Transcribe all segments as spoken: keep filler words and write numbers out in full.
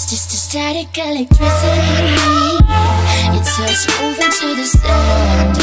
just a static electricity. It turns over to the sound.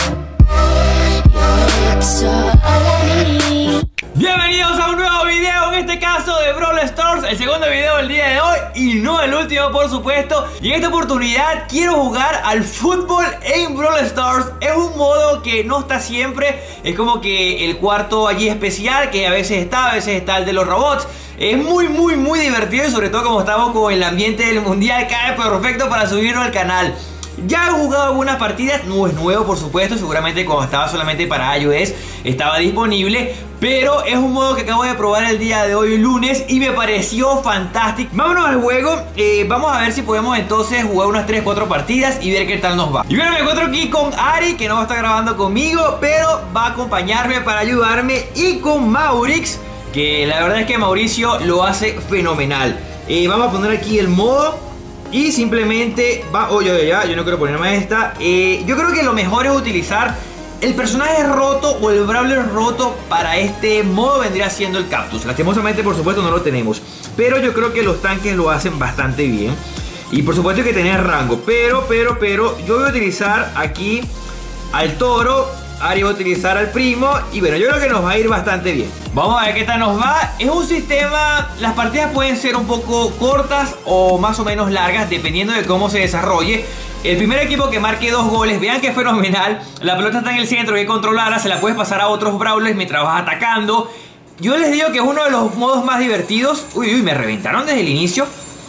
Your lips are all I need. Bienvenidos a un nuevo video, en este caso de Brawl Stars, el segundo video del día de hoy y no el último, por supuesto. Y en esta oportunidad quiero jugar al fútbol en Brawl Stars. Es un modo que no está siempre, es como que el cuarto allí especial, que a veces está, a veces está el de los robots. Es muy muy muy divertido y sobre todo como estamos con el ambiente del mundial, cae perfecto para subirlo al canal. Ya he jugado algunas partidas, no es nuevo por supuesto, seguramente cuando estaba solamente para iOS estaba disponible, pero es un modo que acabo de probar el día de hoy lunes y me pareció fantástico. Vámonos al juego, eh, vamos a ver si podemos entonces jugar unas tres cuatro partidas y ver qué tal nos va. Y bueno, me encuentro aquí con Ari, que no va a estar grabando conmigo, pero va a acompañarme para ayudarme, y con Maurix, que la verdad es que Mauricio lo hace fenomenal. eh, Vamos a poner aquí el modo y simplemente va, oye, oye, ya, yo no quiero ponerme esta. eh, Yo creo que lo mejor es utilizar el personaje roto o el brawler roto. Para este modo vendría siendo el Cactus. Lastimosamente, por supuesto, no lo tenemos, pero yo creo que los tanques lo hacen bastante bien. Y por supuesto hay que tener rango. Pero, pero, pero yo voy a utilizar aquí al Toro. Ari va a utilizar al Primo. Y bueno, yo creo que nos va a ir bastante bien. Vamos a ver qué tal nos va. Es un sistema, las partidas pueden ser un poco cortas o más o menos largas, dependiendo de cómo se desarrolle. El primer equipo que marque dos goles, vean que fenomenal. La pelota está en el centro, hay que controlarla. Se la puedes pasar a otros brawlers mientras vas atacando. Yo les digo que es uno de los modos más divertidos. Uy, uy, me reventaron desde el inicio.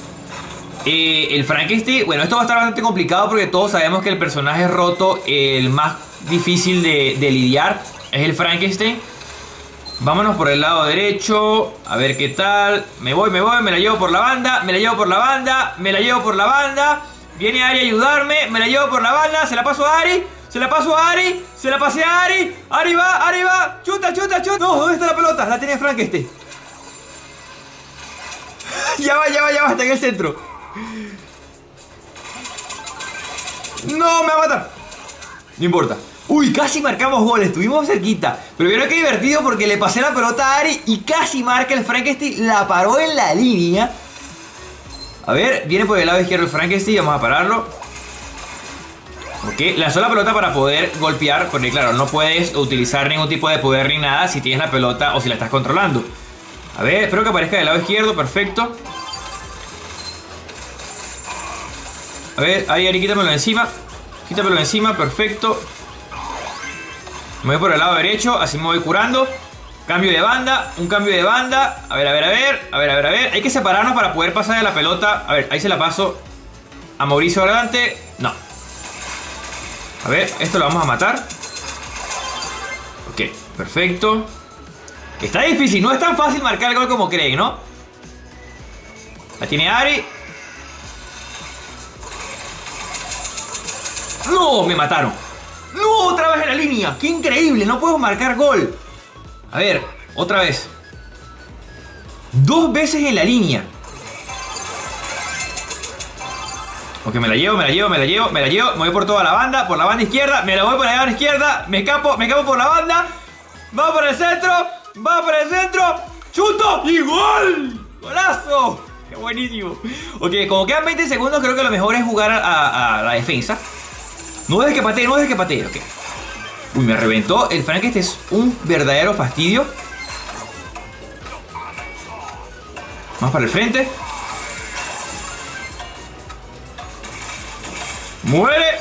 eh, El Frankenstein, bueno, esto va a estar bastante complicado porque todos sabemos que el personaje roto, el más difícil de, de lidiar, es el Frankenstein. Vámonos por el lado derecho, a ver qué tal. Me voy, me voy, me la llevo por la banda. Me la llevo por la banda, me la llevo por la banda. Viene Ari a ayudarme, me la llevo por la banda. Se la paso a Ari, se la paso a Ari. Se la pasé a Ari, Ari va, Ari va. Chuta, chuta, chuta. No, ¿dónde está la pelota? La tenía Frankenstein. Ya va, ya va, ya va, está en el centro. No, me va a matar. No importa. Uy, casi marcamos goles, estuvimos cerquita. Pero vieron qué divertido porque le pasé la pelota a Ari y casi marca el Frankenstein. La paró en la línea. A ver, viene por el lado izquierdo el Frankenstein, vamos a pararlo. Ok, lanzó la pelota para poder golpear, porque claro, no puedes utilizar ningún tipo de poder ni nada si tienes la pelota o si la estás controlando. A ver, espero que aparezca del lado izquierdo, perfecto. A ver, Ari, Ari, quítamelo encima. Quítamelo encima, perfecto. Me voy por el lado derecho, así me voy curando. Cambio de banda, un cambio de banda. A ver, a ver, a ver, a ver, a ver, a ver. Hay que separarnos para poder pasar de la pelota. A ver, ahí se la paso a Mauricio adelante. No. A ver, esto lo vamos a matar. Ok, perfecto. Está difícil, no es tan fácil marcar el gol como creen, ¿no? La tiene Ari. ¡No! Me mataron. ¡No! Otra vez en la línea. ¡Qué increíble! No puedo marcar gol. A ver, otra vez. Dos veces en la línea. Ok, me la llevo, me la llevo, me la llevo, me la llevo. Me voy por toda la banda, por la banda izquierda. Me la voy por la banda izquierda. Me escapo, me escapo por la banda. Va por el centro. Va por el centro. ¡Chuto! ¡Y gol! ¡Golazo! ¡Qué buenísimo! Ok, como quedan veinte segundos, creo que lo mejor es jugar a, a, a la defensa. No dejes que patee, no dejes que patee, ok. Uy, me reventó. El Frankenstein es un verdadero fastidio. Vamos para el frente. ¡Muere!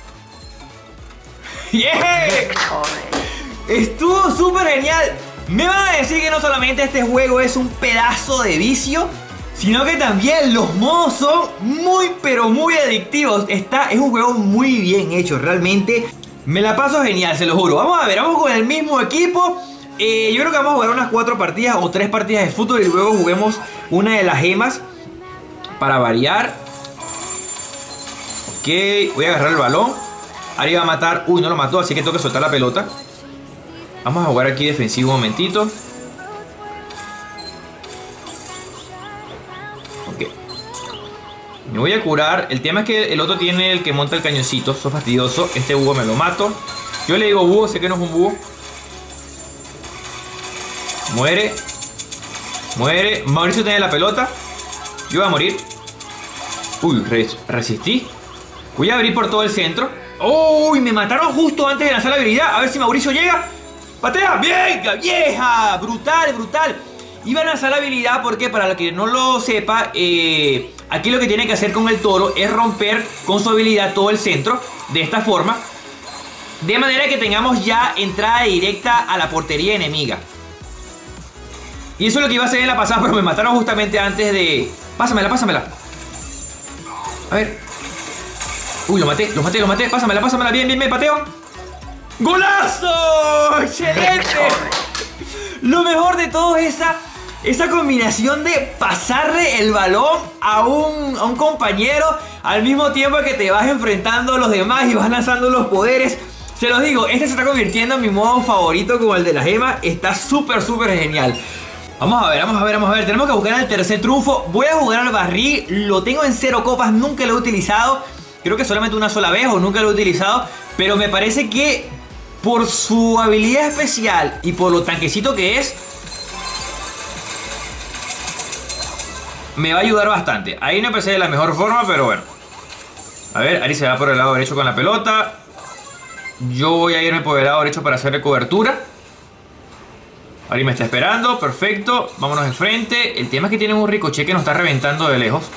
¡Yeah! Estuvo súper genial. Me van a decir que no solamente este juego es un pedazo de vicio, sino que también los modos son muy pero muy adictivos. Está, es un juego muy bien hecho, realmente me la paso genial, se lo juro. Vamos a ver, vamos con el mismo equipo. eh, Yo creo que vamos a jugar unas cuatro partidas o tres partidas de fútbol y luego juguemos una de las gemas para variar. Ok, voy a agarrar el balón. Ari va a matar, uy, no lo mató, así que tengo que soltar la pelota. Vamos a jugar aquí defensivo un momentito. Me voy a curar. El tema es que el otro tiene el que monta el cañoncito. Eso es fastidioso. Este búho me lo mato. Yo le digo búho, sé que no es un búho. Muere. Muere. Mauricio tiene la pelota. Yo voy a morir. Uy, res resistí. Voy a abrir por todo el centro. Uy, me mataron justo antes de lanzar la habilidad. A ver si Mauricio llega. ¡Patea! ¡Bien, vieja! Brutal, brutal. Iba a lanzar la habilidad porque, para el que no lo sepa, eh, aquí lo que tiene que hacer con el toro es romper con su habilidad todo el centro. De esta forma. De manera que tengamos ya entrada directa a la portería enemiga. Y eso es lo que iba a hacer en la pasada, pero me mataron justamente antes de... Pásamela, pásamela. A ver. Uy, lo maté, lo maté, lo maté. Pásamela, pásamela. Bien, bien, bien, pateo. ¡Golazo! ¡Excelente! Lo mejor de todo es esa, esa combinación de pasarle el balón a un, a un compañero al mismo tiempo que te vas enfrentando a los demás y vas lanzando los poderes. Se los digo, este se está convirtiendo en mi modo favorito como el de la gema. Está súper, súper genial. Vamos a ver, vamos a ver, vamos a ver. Tenemos que buscar el tercer triunfo. Voy a jugar al barril. Lo tengo en cero copas, nunca lo he utilizado. Creo que solamente una sola vez o nunca lo he utilizado. Pero me parece que por su habilidad especial y por lo tanquecito que es, me va a ayudar bastante. Ahí no empecé de la mejor forma, pero bueno. A ver, Ari se va por el lado derecho con la pelota. Yo voy a irme por el lado derecho para hacerle cobertura. Ari me está esperando, perfecto. Vámonos de frente. El tema es que tiene un ricochet que nos está reventando de lejos.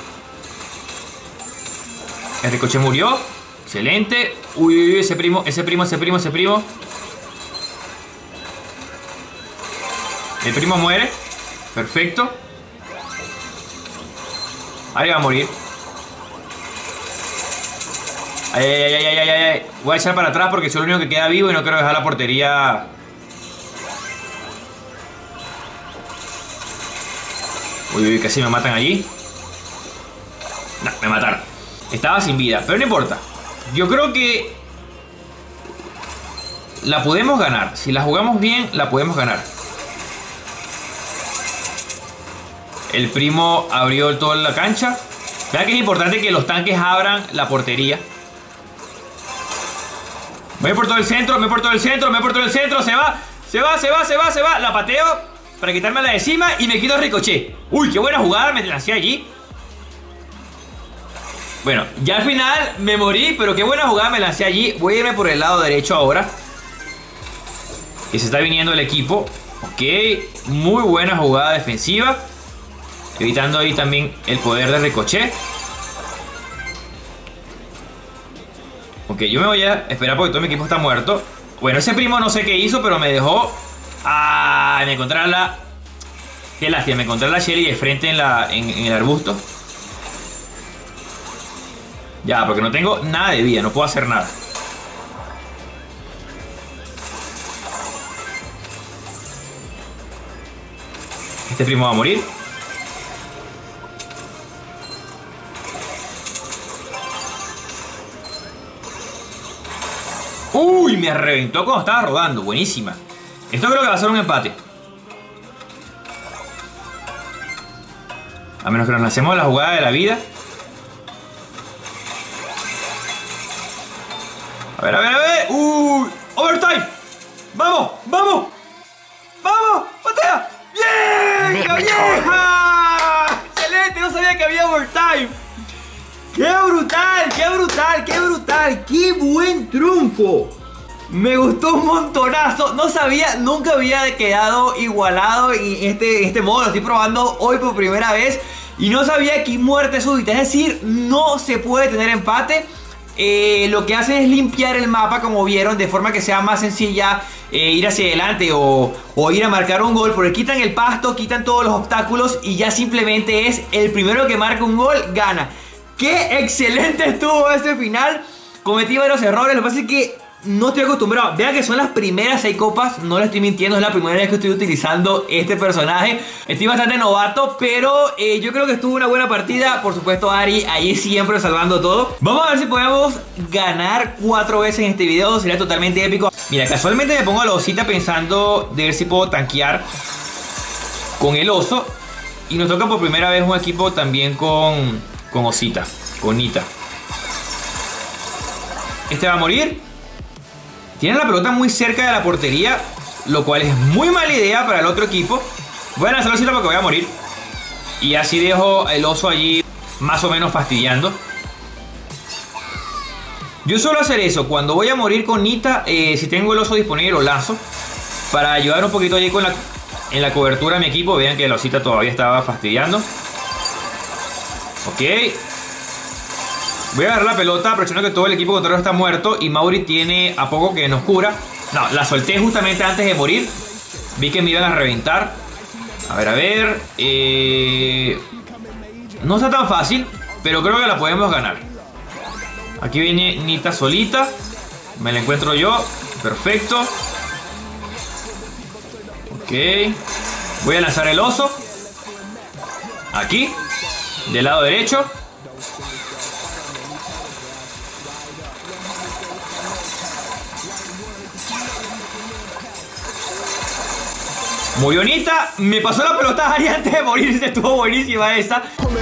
El ricochet murió. Excelente. Uy, uy, uy, ese primo, ese primo, ese primo, ese primo. El primo muere. Perfecto. Ari va a morir. Ay, ay, ay, ay, ay, ay. Voy a echar para atrás porque soy el único que queda vivo y no quiero dejar la portería. Uy, uy, casi me matan allí. No, me mataron. Estaba sin vida, pero no importa. Yo creo que la podemos ganar. Si la jugamos bien, la podemos ganar. El primo abrió toda la cancha. Vean que es importante que los tanques abran la portería. Voy por todo el centro, me por todo el centro, me por todo el centro. Se va, se va, se va, se va, se va. La pateo para quitármela de encima y me quito el ricochet. Uy, qué buena jugada, me lancé allí. Bueno, ya al final me morí, pero qué buena jugada me lancé allí. Voy a irme por el lado derecho ahora, que se está viniendo el equipo. Ok, muy buena jugada defensiva, evitando ahí también el poder de ricochet. Ok, yo me voy a esperar porque todo mi equipo está muerto. Bueno, ese primo no sé qué hizo, pero me dejó... Ah, me encontré a la... Qué lástima, me encontré a la Shelly de frente en, la, en, en el arbusto. Ya, porque no tengo nada de vida, no puedo hacer nada. Este primo va a morir. Uy, me reventó cuando estaba rodando. Buenísima. Esto creo que va a ser un empate. A menos que nos lancemos la jugada de la vida. A ver, a ver, a ver. Uy, overtime. Vamos, vamos. Vamos, patea. ¡Bien! ¡La vieja! Excelente, no sabía que había overtime. ¡Qué brutal! ¡Qué brutal! ¡Qué brutal! ¡Qué buen triunfo! Me gustó un montonazo. No sabía, nunca había quedado igualado en este, en este modo. Lo estoy probando hoy por primera vez. Y no sabía que muerte súbita. Es decir, no se puede tener empate. Eh, lo que hacen es limpiar el mapa, como vieron, de forma que sea más sencilla eh, ir hacia adelante o, o ir a marcar un gol. Porque quitan el pasto, quitan todos los obstáculos y ya simplemente es el primero que marca un gol, gana. ¡Qué excelente estuvo este final! Cometí varios errores, lo que pasa es que no estoy acostumbrado. Vean que son las primeras seis copas, no le estoy mintiendo, es la primera vez que estoy utilizando este personaje. Estoy bastante novato, pero eh, yo creo que estuvo una buena partida. Por supuesto, Ari ahí siempre salvando todo. Vamos a ver si podemos ganar cuatro veces en este video, sería totalmente épico. Mira, casualmente me pongo a la osita pensando de ver si puedo tanquear con el oso. Y nos toca por primera vez un equipo también con, con osita, con Nita. Este va a morir. Tiene la pelota muy cerca de la portería, lo cual es muy mala idea para el otro equipo. Voy a lanzar la osita porque voy a morir. Y así dejo el oso allí más o menos fastidiando. Yo suelo hacer eso, cuando voy a morir con Nita, eh, si tengo el oso disponible lo lanzo para ayudar un poquito allí con la, en la cobertura de mi equipo. Vean que la osita todavía estaba fastidiando. Ok. Voy a agarrar la pelota, aprovechando que todo el equipo contrario está muerto y Mauri tiene a poco que nos cura. No, la solté justamente antes de morir. Vi que me iban a reventar. A ver, a ver. Eh... No está tan fácil, pero creo que la podemos ganar. Aquí viene Nita solita. Me la encuentro yo. Perfecto. Ok. Voy a lanzar el oso. Aquí. Del lado derecho. Muy bonita. Me pasó la pelota Ari antes de morir. Estuvo buenísima esa.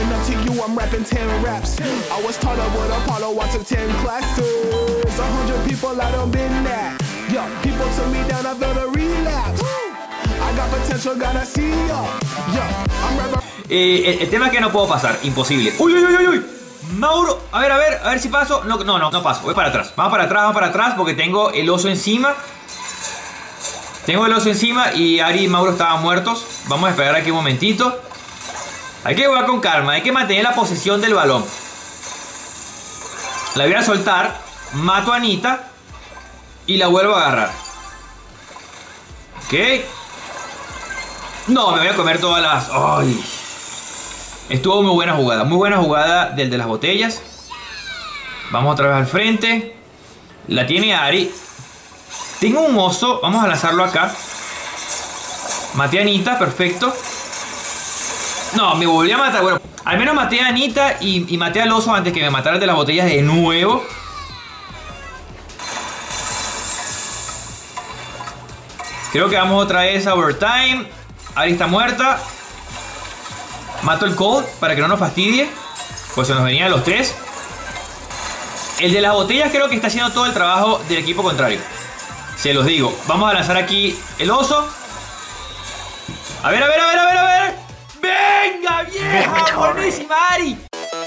Eh, el, el tema es que no puedo pasar. Imposible. Uy, uy, uy, uy. Mauro. A ver, a ver. A ver si paso. No, no, no, no paso. Voy para atrás. Vamos para atrás, vamos para atrás. Porque tengo el oso encima. Tengo el oso encima y Ari y Mauro estaban muertos. Vamos a esperar aquí un momentito. Hay que jugar con calma. Hay que mantener la posesión del balón. La voy a soltar. Mato a Nita. Y la vuelvo a agarrar. Ok. No, me voy a comer todas las... ¡Ay! Estuvo muy buena jugada. Muy buena jugada del de las botellas. Vamos otra vez al frente. La tiene Ari. Tengo un oso, vamos a lanzarlo acá. Maté a Nita, perfecto. No, me volví a matar. Bueno, al menos maté a Nita y, y maté al oso antes que me mataran de las botellas de nuevo. Creo que vamos otra vez a overtime. Ari está muerta. Mato el Cold para que no nos fastidie. Pues se nos venían los tres. El de las botellas creo que está haciendo todo el trabajo del equipo contrario. Se los digo. Vamos a lanzar aquí el oso. A ver, a ver, a ver, a ver, a ver. ¡Venga, vieja! ¡Buenísima, Ari!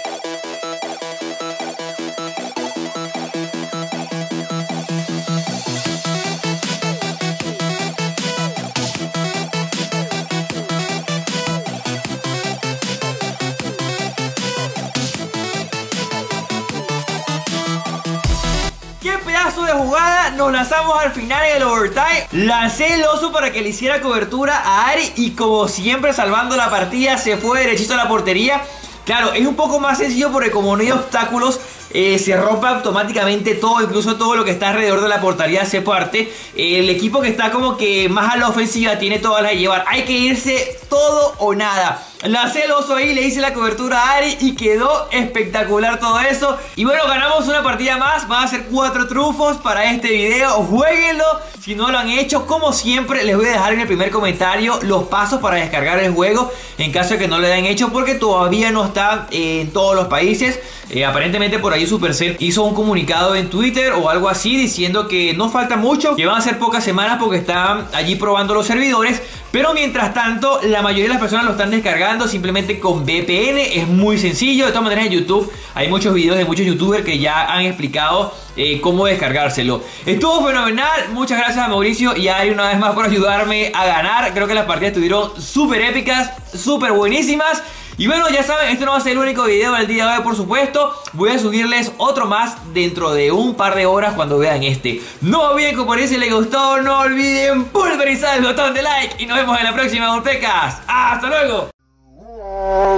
¡Qué pedazo de jugada! Nos lanzamos al final en el overtime. Lancé el oso para que le hiciera cobertura a Ari y como siempre salvando la partida se fue derechito a la portería. Claro, es un poco más sencillo porque como no hay obstáculos eh, se rompe automáticamente todo, incluso todo lo que está alrededor de la portería se parte. Eh, el equipo que está como que más a la ofensiva tiene todas las de llevar. Hay que irse todo o nada. Lancé el oso ahí, le hice la cobertura a Ari y quedó espectacular todo eso. Y bueno, ganamos una partida más. Van a ser cuatro trufos para este video. Jueguenlo si no lo han hecho. Como siempre, les voy a dejar en el primer comentario los pasos para descargar el juego en caso de que no lo hayan hecho, porque todavía no está en todos los países. Eh, aparentemente por ahí Supercell hizo un comunicado en Twitter o algo así diciendo que no falta mucho, que van a ser pocas semanas porque están allí probando los servidores. Pero mientras tanto, la mayoría de las personas lo están descargando simplemente con V P N. Es muy sencillo. De todas maneras, en YouTube hay muchos videos de muchos youtubers que ya han explicado eh, cómo descargárselo. Estuvo fenomenal. Muchas gracias a Mauricio y a Ari una vez más por ayudarme a ganar. Creo que las partidas estuvieron súper épicas, súper buenísimas. Y bueno, ya saben, este no va a ser el único video del día de hoy, por supuesto. Voy a subirles otro más dentro de un par de horas cuando vean este. No olviden compartir si les gustó, no olviden pulverizar el botón de like y nos vemos en la próxima Golpecas. ¡Hasta luego!